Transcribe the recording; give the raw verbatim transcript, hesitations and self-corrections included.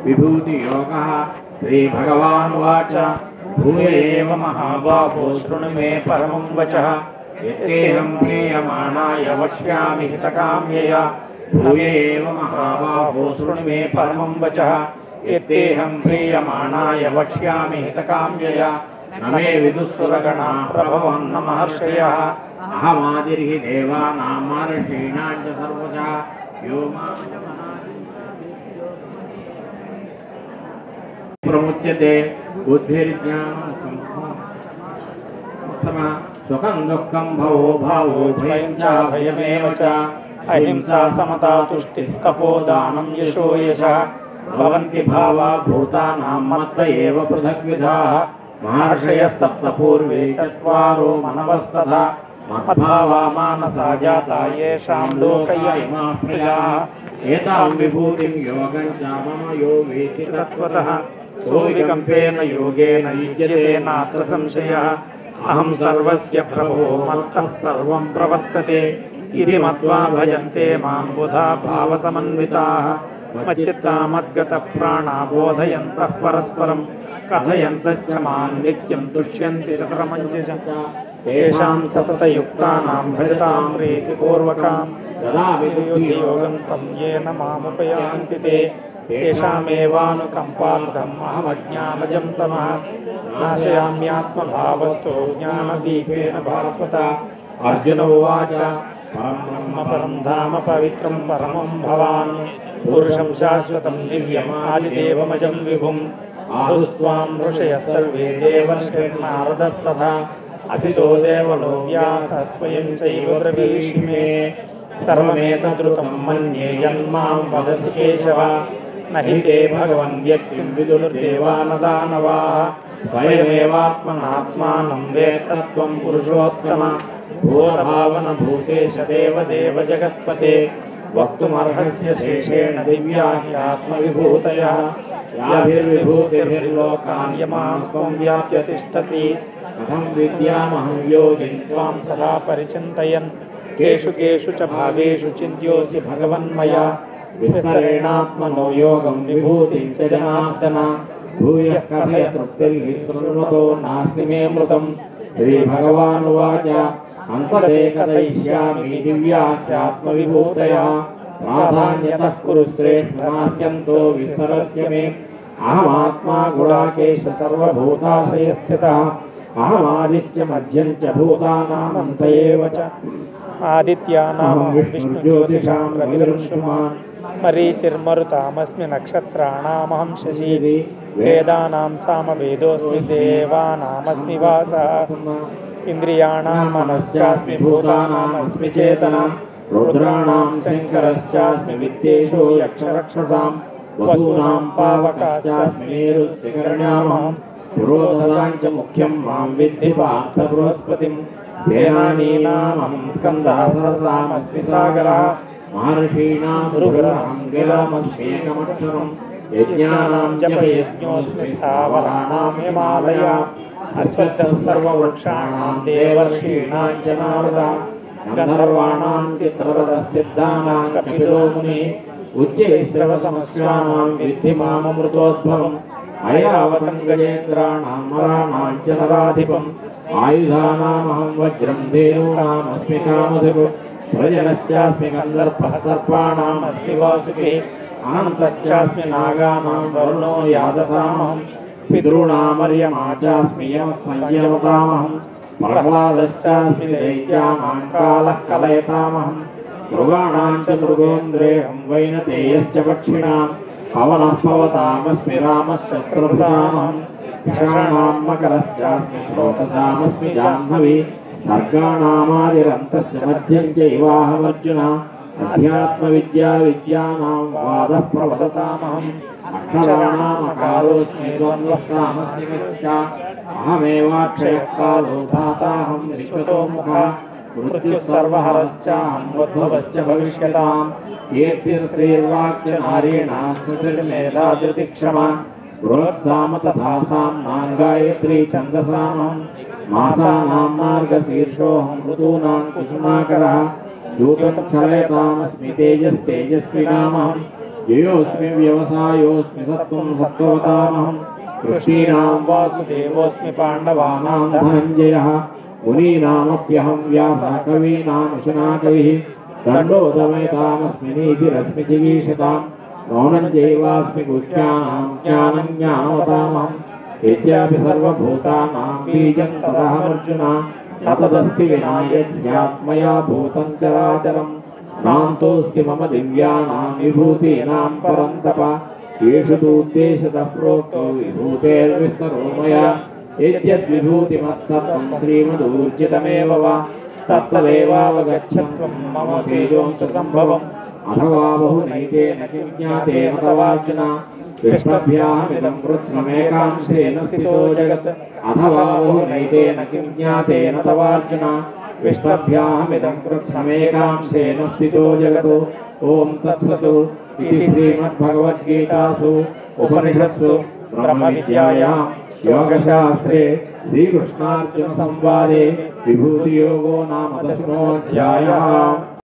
विभूतियोगः श्रीभगवानुवाच भूय एव महाबाहो शृणु मे परमं वचः यत्तेऽहं प्रीयमाणाय वक्ष्यामि हितकाम्यया भूय एव महाबाहो शृणु मे परमं वचः यत्तेऽहं प्रीयमाणाय वक्ष्यामि हितकाम्यया न मे विदुःसुरगणाः प्रभवन् न महर्षयः अहमादिर्हि देवानां महर्षीणां च सर्वशः यो मां प्रमुच्यते बुद्धिर्ज्ञानसम्पन्ना सुखं दुःखं भवो भावो भयं च भयमेव च अहिंसा समता तुष्टिः तपोदानं यशो यशः भवन्ति भावा भूतानां मत्त एव पृथग्विधाः महर्षयः सप्त पूर्वे चत्वारो मनवस्तथा मद्भावा मानसा जाता येषां लोकयिमाः प्रजाः एतां विभूतिं योगं च मम यो वेति तत्त्वतः सोऽविकम्पेन योगेन युज्यते नात्र संशयः अहं सर्वस्य प्रभो मत्तः सर्वं प्रवर्तते इति मत्वा भजन्ते मां बुधा भावसमन्विताः मच्चित्ता मद्गतप्राणा बोधयन्तः परस्परं कथयन्तश्च मां नित्यं तुष्यन्ति च परमञ्च तेषां सततयुक्तानां भजतां प्रीतिपूर्वकां यदा विद्युद्योगं तं येन मामुपयान्ति ते तेषामेवानुकम्पार्थम् अहमज्ञानजं तमः नाशयाम्यात्मभावस्तो ज्ञानदीपेन भास्वता अर्जुन उवाच परं ब्रह्म परं धाम पवित्रं परमं भवामि पुरुषं शाश्वतं दिव्यम् आदिदेवमजं विभुम् आहुस्त्वां ऋषयः सर्वे देवर्षिर्नारदस्तथा असितो देवलो व्यासः स्वयं चैव ब्रवीषि मे सर्वमेतद्रुतं मन्ये यन्मां वदसि केशव न हि ते भगवन् व्यक्तिं विदुर्देवा न दानवाः स्वयमेवात्मनात्मानं वेत्तत्वं पुरुषोत्तम भूतभावन भूतेश देवदेव जगत्पते वक्तुमर्हस्य शेषेण दिव्या ह्यात्मविभूतयः याभिर्विभूतिर्लोकान् यमां त्वं व्याप्य तिष्ठसि कथं विद्यामहं योगिं त्वां सदा परिचिन्तयन् केषु केषु च भावेषु चिन्त्योऽसि भगवन्मया विस्तरेणात्मनो योगं विभूतिं च जनार्दन भूयः कथय तृप्तिर्हि शृण्वतो नास्ति मे मृतं श्रीभगवानुवाच अन्तते कथयिष्यामि दिव्या ह्यात्मविभूतयः प्राधान्यतः कुरु श्रेष्ठनाद्यन्तो विस्तरस्य मे अहमात्मा गुणाकेश सर्वभूताशयस्थितः अहमादिश्च मध्यं च भूतानामन्त एव च आदित्यानां विष्णुज्योतिषां रविरंशुमान् मरीचिर्मरुतामस्मि नक्षत्राणामहं शशी वेदानां सामवेदोऽस्मि देवानामस्मि वासः इन्द्रियाणां मनश्चास्मि भूतानामस्मि चेतना रुद्राणां शङ्करश्चास्मि विद्येषु यक्षरक्षसां वसूनां पावकाश्चास्मि ऋत्विकर्ण्यामहं पुरोधसां च मुख्यं मां विद्धि पार्थ बृहस्पतिं सेनानीनामहं स्कन्दः सरसामस्मि सागरः महर्षीणां भृगुरहं गिरमक्षेकमक्षरं यज्ञानां जपयज्ञोऽस्मि स्थावराणां हिमालया अश्वत्थः सर्ववृक्षाणां देवर्षीणां च नारदः गन्धर्वाणां चित्ररथः सिद्धानां कपिलो मुनिः उच्चैश्रवसमश्वानां विद्धि माममृतोद्भवम् ऐरावतं गजेन्द्राणां नराणां च नराधिपम् आयुधानामहं वज्रं धेनूनामस्मि कामधुक् प्रजनश्चास्मि कन्दर्पः सर्पाणामस्मि वासुकिः अनन्तश्चास्मि नागानां वरुणो यादसामहं पितॄणामर्यमा चास्मि यमतामहं प्रह्लादश्चास्मि दैत्यानां कालः कलयतामहं मृगाणां च मृगेन्द्रेऽहं वैनतेयश्च पक्षिणां पवनः पवतामस्मि रामः शस्त्रभृतामहं क्षाणां मकरश्चास्मि स्रोतसामस्मि जाह्नवी सर्गाणामादिरन्तश्च मध्यं चैवाहमर्जुन अध्यात्मविद्या विद्यानां वादः प्रवदतामहम् अक्षराणामकारोऽस्मि द्वन्द्वः सामस्मिश्च अहमेवाक्षयः कालो धाताहं विश्वतोमुखः मृत्युः सर्वहरश्चाहं वद्भवश्च भविष्यताम् कीर्तिश्रीर्वाक्च नारीणां स्मृतिर्मेधा धृतिक्षमा बृहत्साम तथा साम्नां गायत्री छन्दसामहं मासानां मार्गशीर्षोऽहं ऋतूनां कुसुमाकरः दूतं क्षलयतामस्मि तेजस्तेजस्विनामहं जयोऽस्मि व्यवसायोऽस्मि सत्त्वं सत्त्ववतामहम् ऋषीणां वासुदेवोऽस्मि पाण्डवानां धनञ्जयः मुनीनामप्यहं व्यासः कवीनामुशना कविः दण्डो दमयतामस्मि नीतिरस्मि चिकीर्षताम् मौनं चैवास्मि गुह्यानां ज्ञानं ज्ञानवतामहम् यच्चापि सर्वभूतानां बीजं तदहमर्जुन न तदस्ति विना यत् स्यात् मया भूतं चराचरं नान्तोऽस्ति मम दिव्यानां विभूतीनां परन्तप येषु तूद्देशतः प्रोक्तो विभूतेर्विस्तरो मया यद्यद्विभूतिमत्सर्वं श्रीमदूर्जितमेव वा तत्तदेवावगच्छत्वं मम तेजोंससम्भवम् अथवा बहुनैतेन किं ज्ञातेन तवार्जुन विष्णुभ्यामिदं कृत्स्नमेकांशेन स्थितो जगत् अथवा बहुनैतेन किं ज्ञातेन तवार्जुन विष्णुभ्यामिदं कृत्स्नमेकांशेन स्थितो जगत् ॐ तत्सत् इति श्रीमद्भगवद्गीतासु उपनिषत्सु ब्रह्मविद्यायां योगशास्त्रे श्रीकृष्णार्जुनसंवादे विभूतियोगो नाम दशमोऽध्यायः।